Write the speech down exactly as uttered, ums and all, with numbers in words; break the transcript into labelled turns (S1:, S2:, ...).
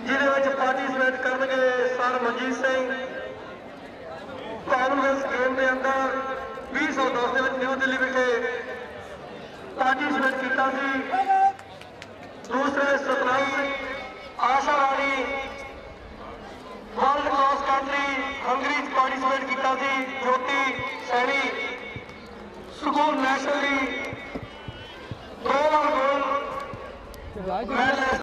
S1: जिहदे पार्टिसिपेट करनगे sir Manjeet Singh. Commonwealth game के अंदर भी सौ दस के न्यू दिल्ली विखे पार्टिसिपेट किया। दूसरे सतनाम सिंह आशावादी world cross country Hungary participate किया। ज्योति सैनी स्कूल नेशनल दो गोल